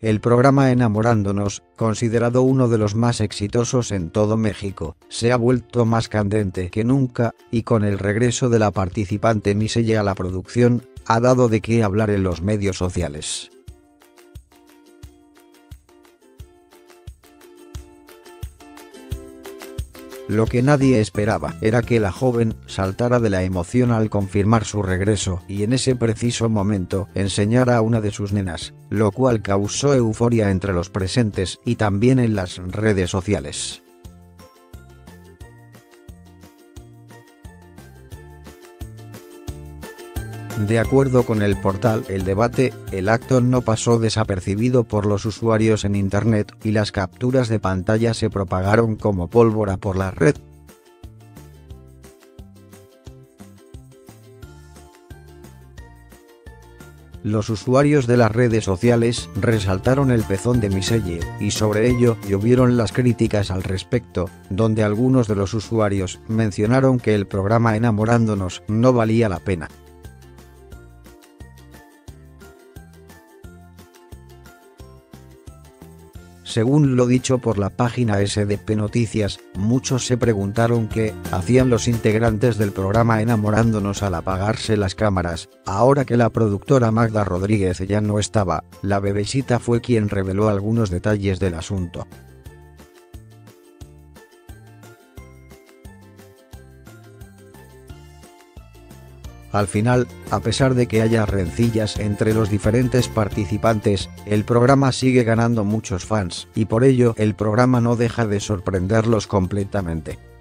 El programa Enamorándonos, considerado uno de los más exitosos en todo México, se ha vuelto más candente que nunca, y con el regreso de la participante Miselle a la producción, ha dado de qué hablar en los medios sociales. Lo que nadie esperaba era que la joven saltara de la emoción al confirmar su regreso y en ese preciso momento enseñara a una de sus nenas, lo cual causó euforia entre los presentes y también en las redes sociales. De acuerdo con el portal El Debate, el acto no pasó desapercibido por los usuarios en internet y las capturas de pantalla se propagaron como pólvora por la red. Los usuarios de las redes sociales resaltaron el pezón de Miselle, y sobre ello llovieron las críticas al respecto, donde algunos de los usuarios mencionaron que el programa Enamorándonos no valía la pena. Según lo dicho por la página SDP Noticias, muchos se preguntaron qué hacían los integrantes del programa Enamorándonos al apagarse las cámaras. Ahora que la productora Magda Rodríguez ya no estaba, la bebecita fue quien reveló algunos detalles del asunto. Al final, a pesar de que haya rencillas entre los diferentes participantes, el programa sigue ganando muchos fans, y por ello el programa no deja de sorprenderlos completamente.